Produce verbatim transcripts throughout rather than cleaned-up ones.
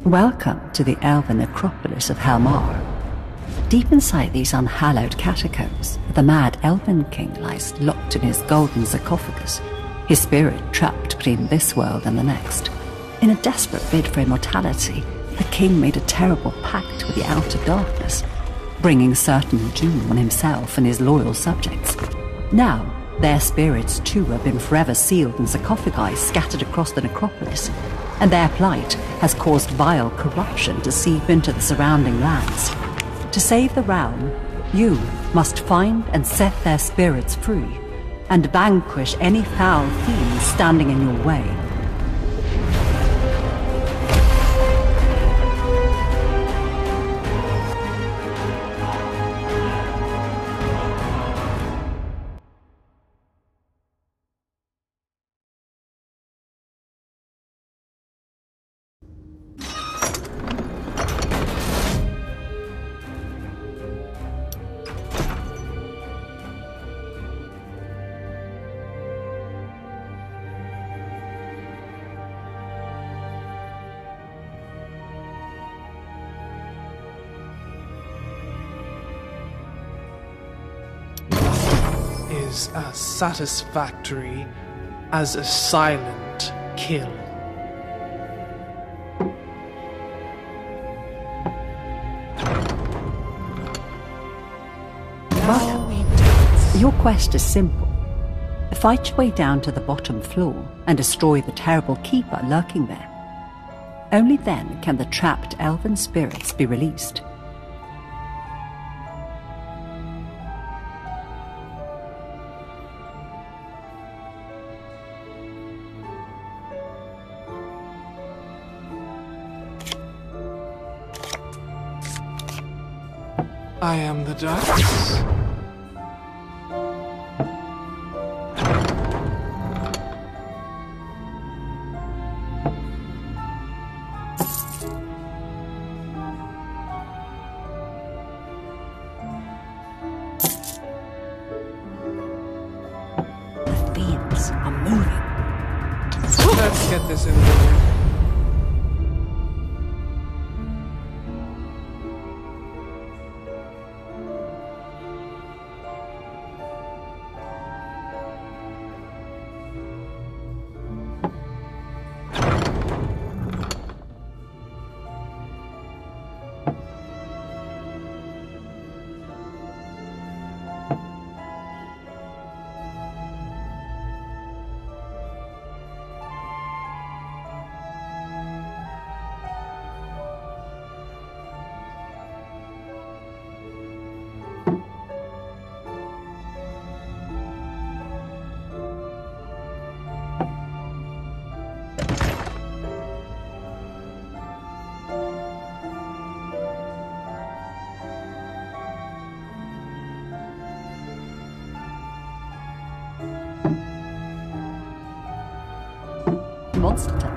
Welcome to the elven necropolis of Helmar. Deep inside these unhallowed catacombs, the mad elven king lies locked in his golden sarcophagus, his spirit trapped between this world and the next. In a desperate bid for immortality, the king made a terrible pact with the outer darkness, bringing certain doom on himself and his loyal subjects. Now, their spirits too have been forever sealed in sarcophagi scattered across the necropolis, and their plight has caused vile corruption to seep into the surrounding lands. To save the realm, you must find and set their spirits free, and vanquish any foul fiends standing in your way. As satisfactory as a silent kill. Welcome. Your quest is simple. Fight your way down to the bottom floor and destroy the terrible keeper lurking there. Only then can the trapped elven spirits be released. I am the darkness. The fiends are moving. Let's get this in there. Monster time.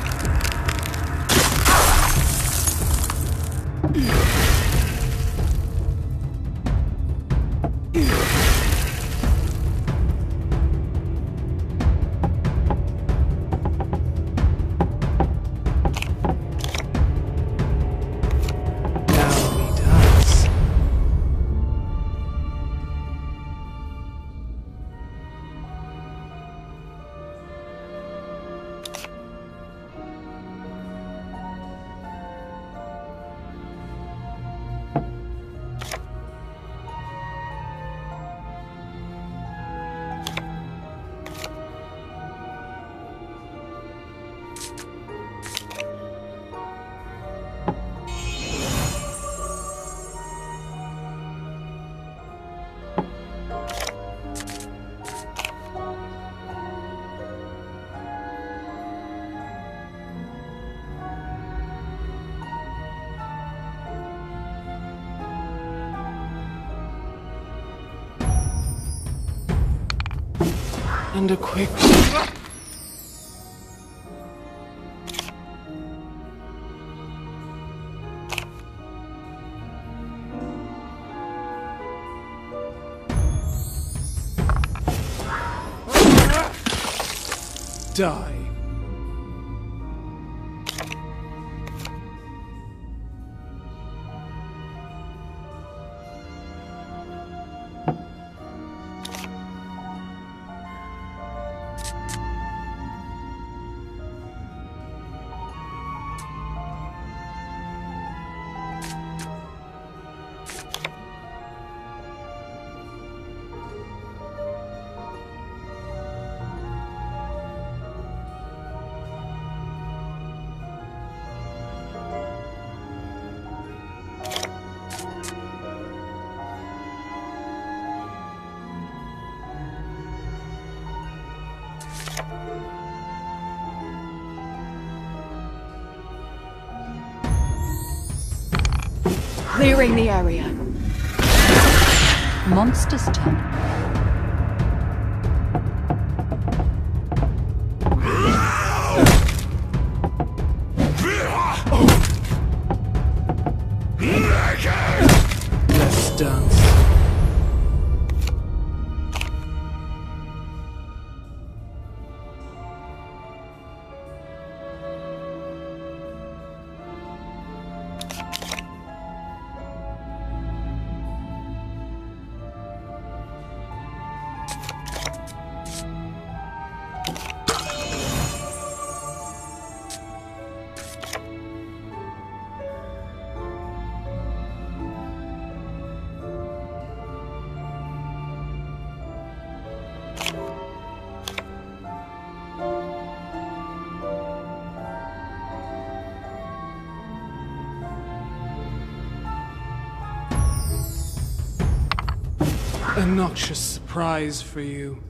And a quick... Die. Clearing the area. Monster's turn. Let's dance. A noxious surprise for you.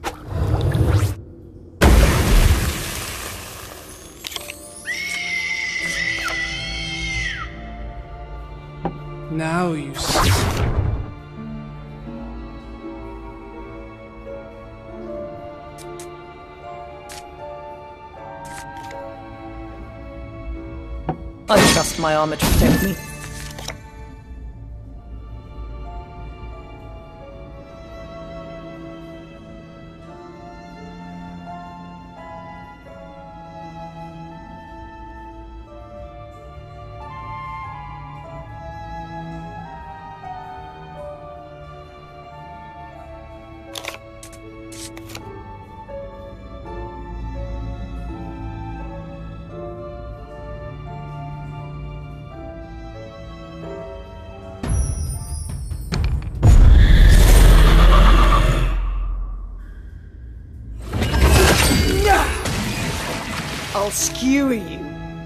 Now you see. I trust my armor to protect me. I'll skewer you.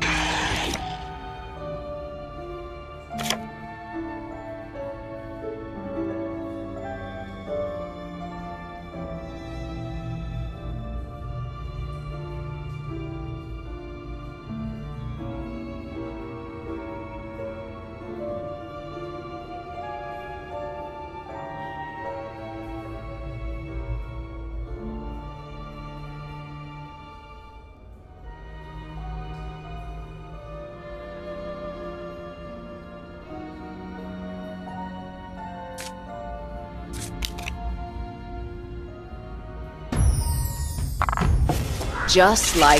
Just like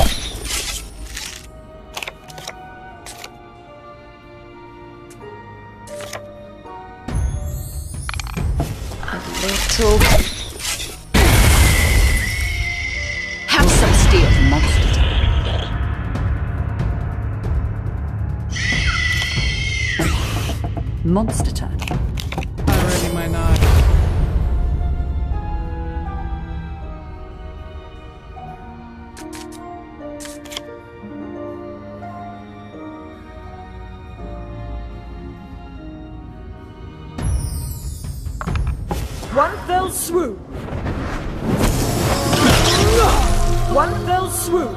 a little. Have some steel, monster. Monster turn. I ready my knife. One fell swoop. One fell swoop.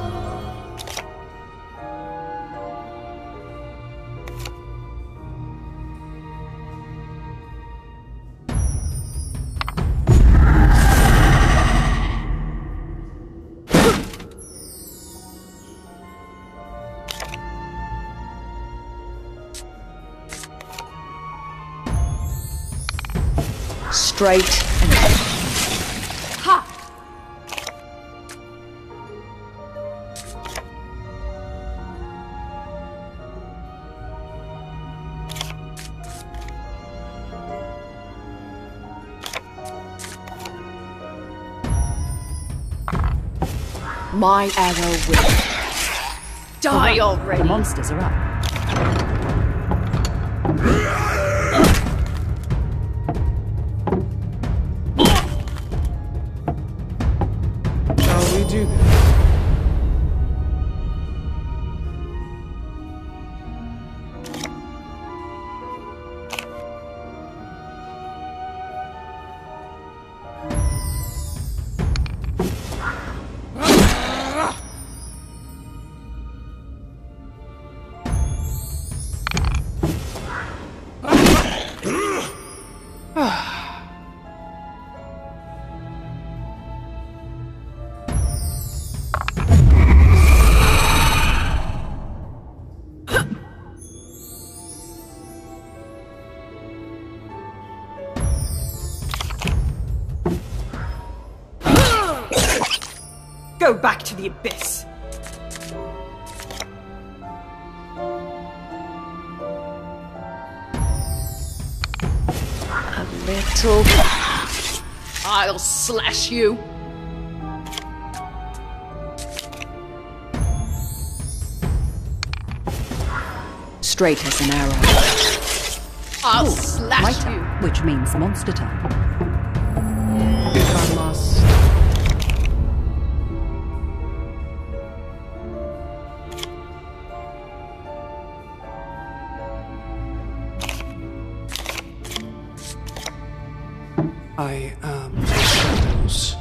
Straight and ha! My arrow will die already. The monsters are up. Do this. Go back to the abyss. A little... I'll slash you. Straight as an arrow. I'll Ooh, slash my you. turn, which means monster time. If I must. I am the shadows.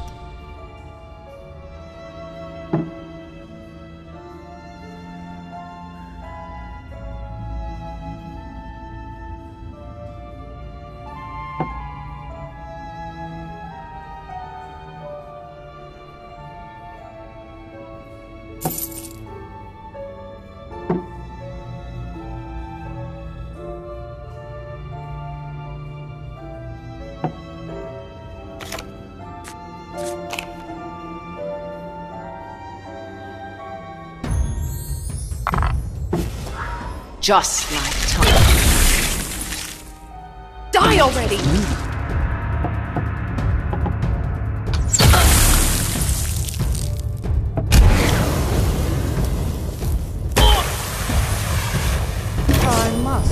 Just like time. Die already! I must.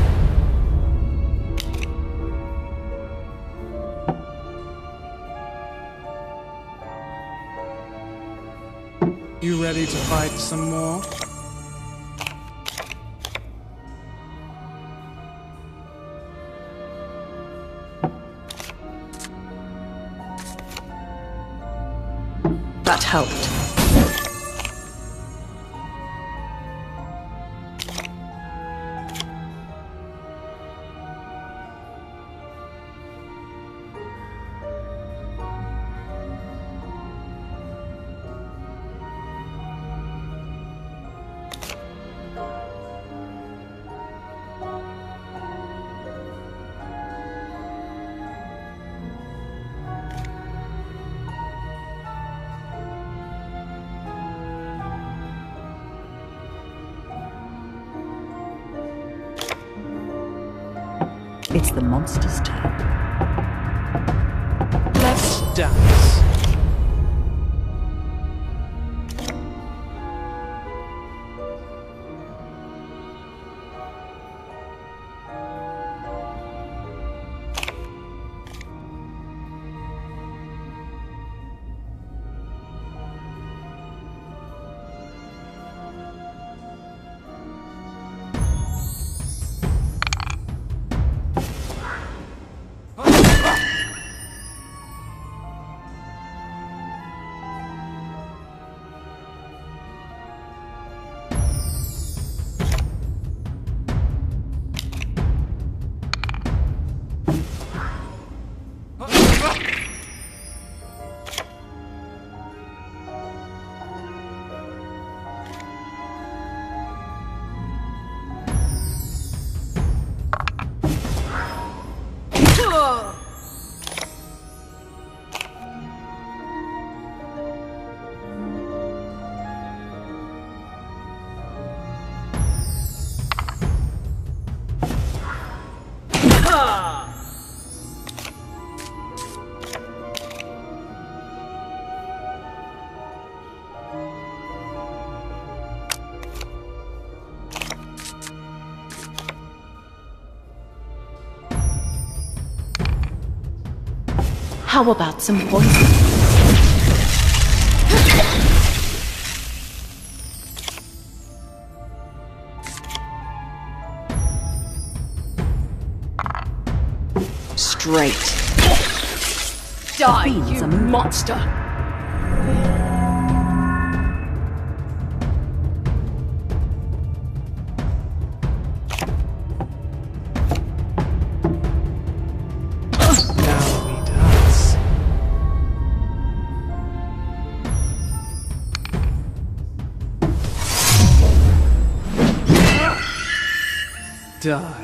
You ready to fight some more? That helped. It's the monster's turn. Let's dance. How about some poison? Straight. Die, you monster! Die.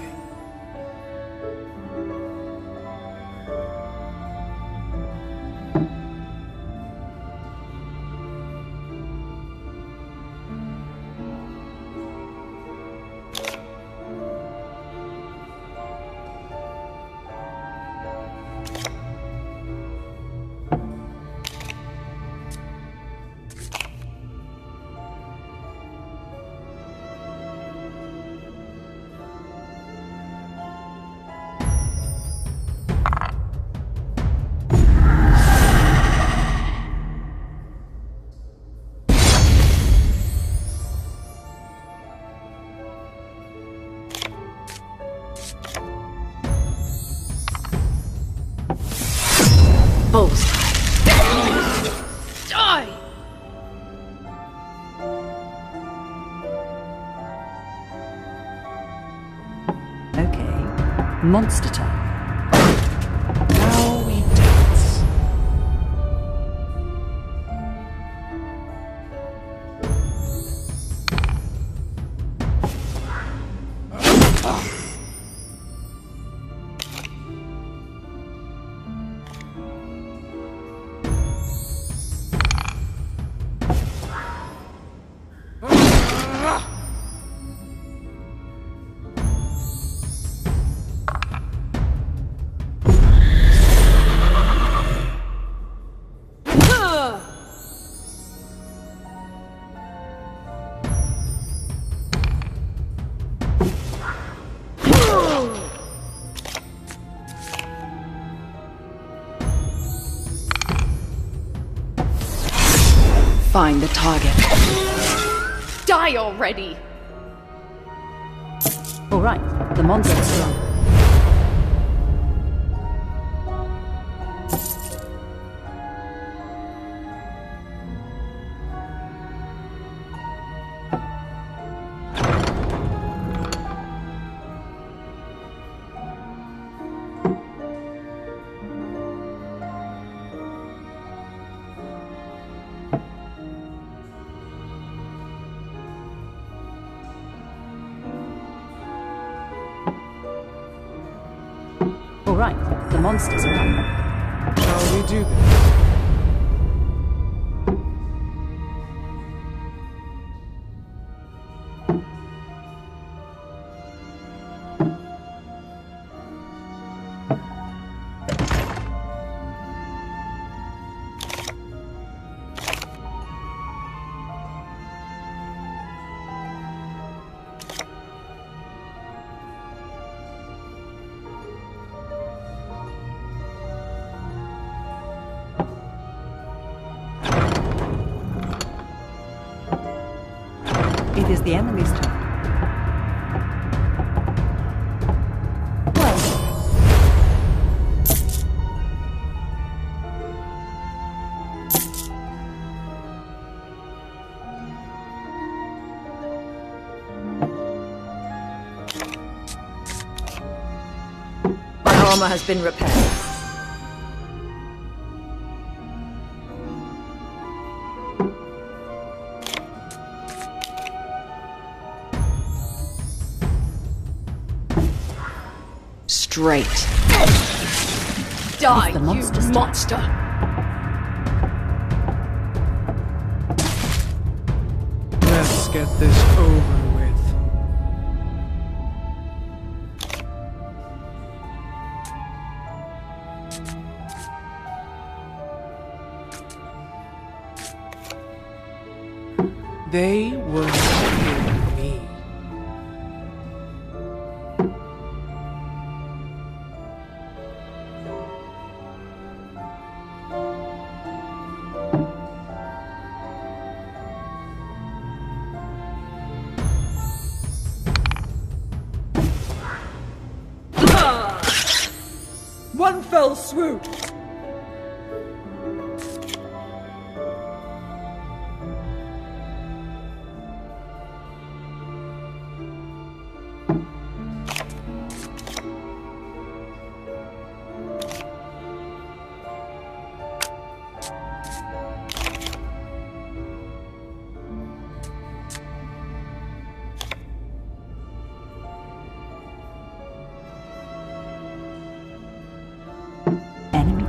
Monster turn. Now we dance. Find the target. Die already! All right, the monster's run. All right, the monsters are up. Shall we do this? It is the enemy's turn. My armor has been repaired. Straight. Die, the you monster's monster! Let's get this over with. They will kill me. One fell swoop! Enemy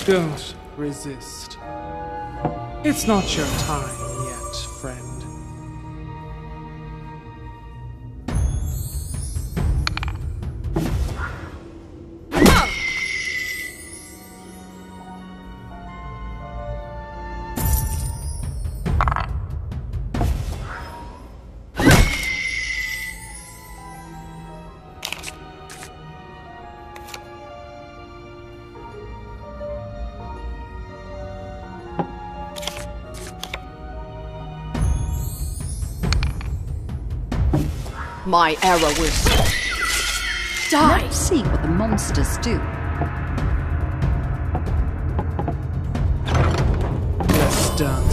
Don't resist. It's not your time yet, friend. My error was... Die! Let's see what the monsters do. Let's dance.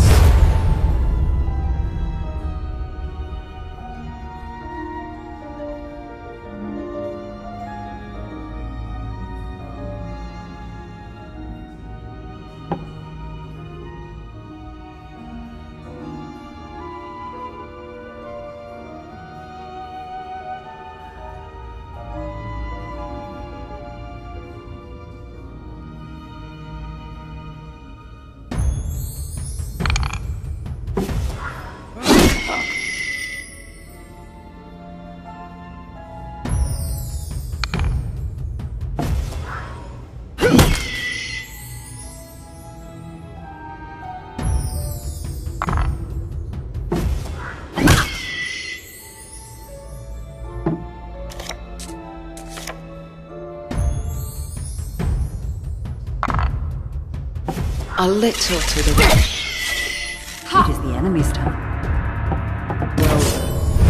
A little to the right. It is the enemy's turn. Well then.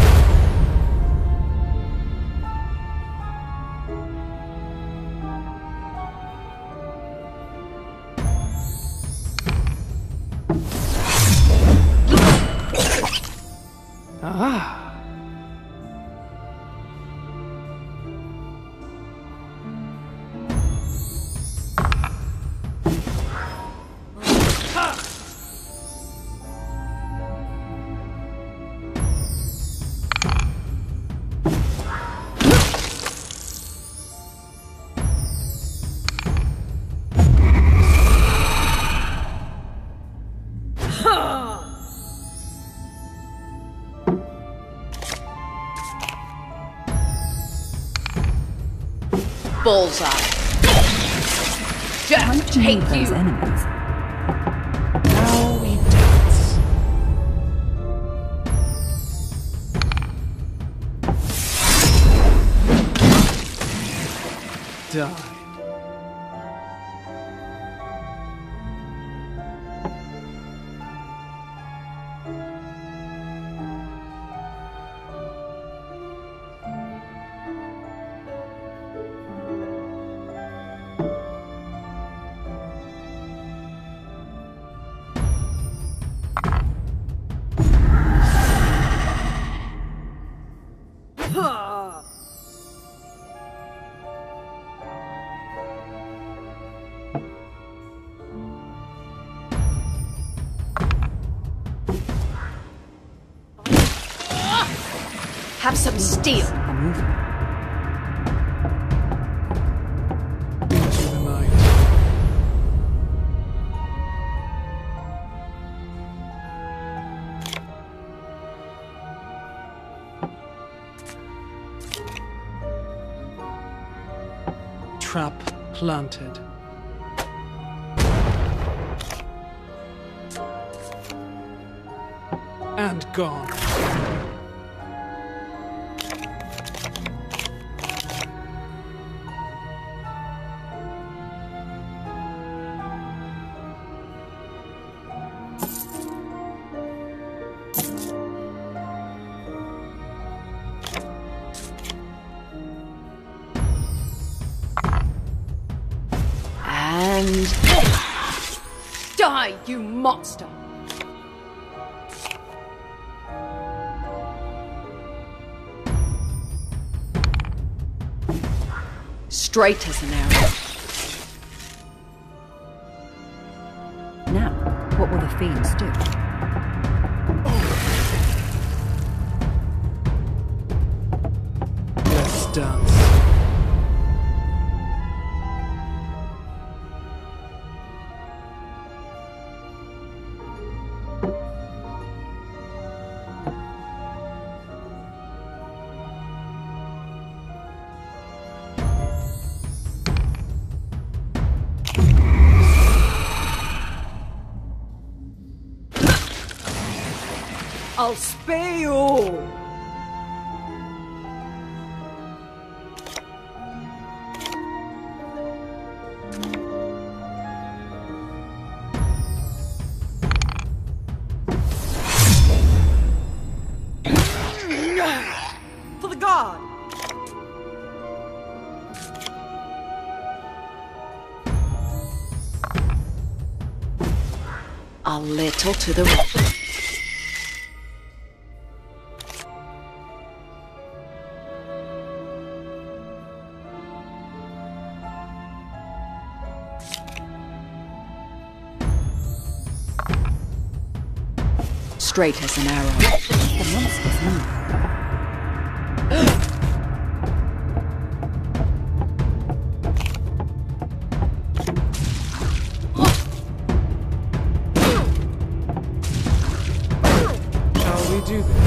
Ah. Bullseye. Just take those you. enemies. Now we dance. Die. Have some steel. I'm moving. Into the night. Trap planted. And gone. And... Die, you monster! Straight as an arrow. Now, what will the fiends do? Let's dance. I'll spare you all. For the guard! A little to the right. Straight as an arrow. The monsters move. Shall we do this?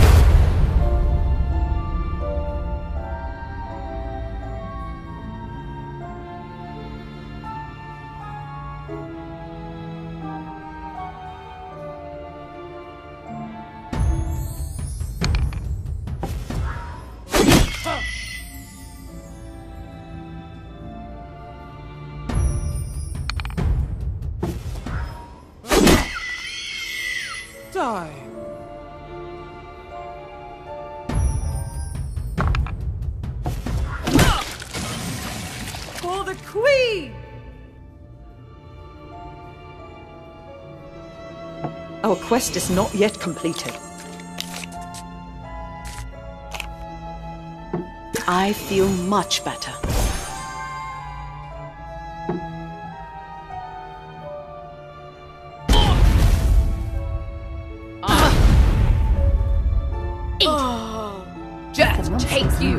Die. For the Queen! Our quest is not yet completed. I feel much better. Just take you.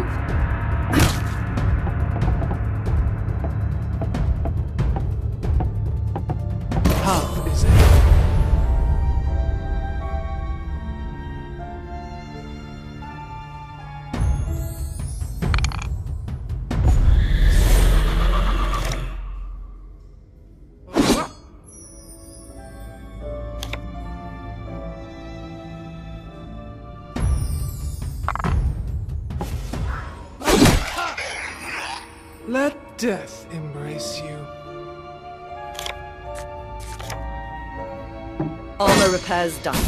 How is it? Let death embrace you. Armor repairs done.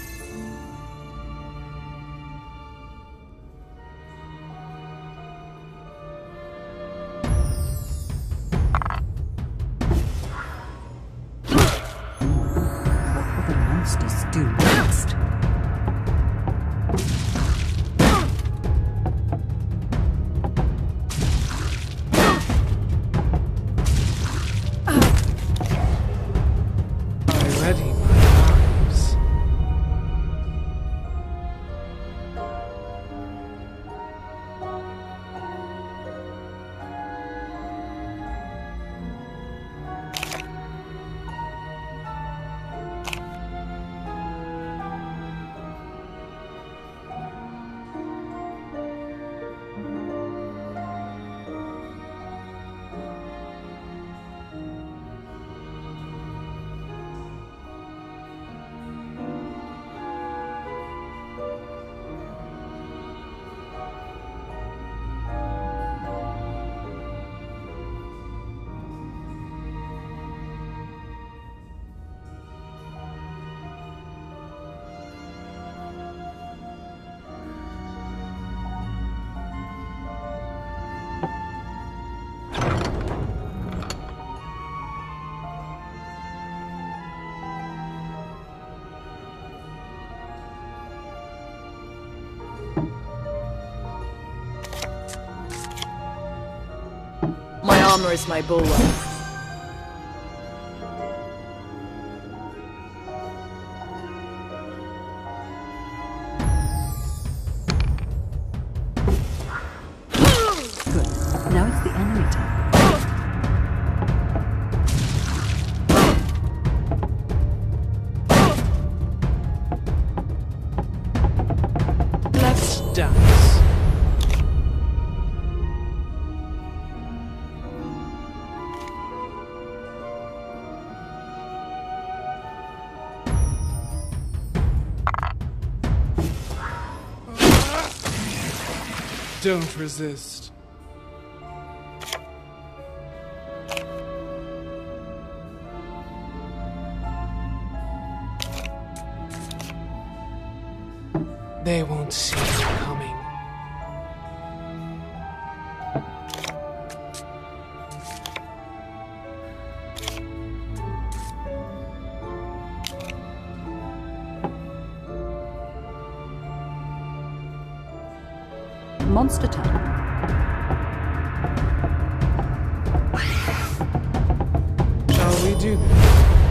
What will the monsters do next? Ready my arms. My armor is my bulwark. Good. Now it's the enemy turn. Let's dance. Don't resist. They won't see you coming. Monster turn. Shall we do this?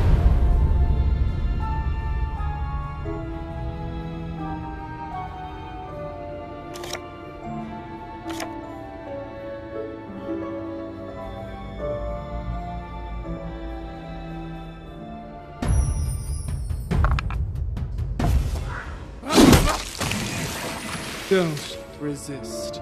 Don't resist.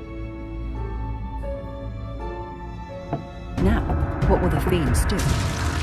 Now, what will the fiends do?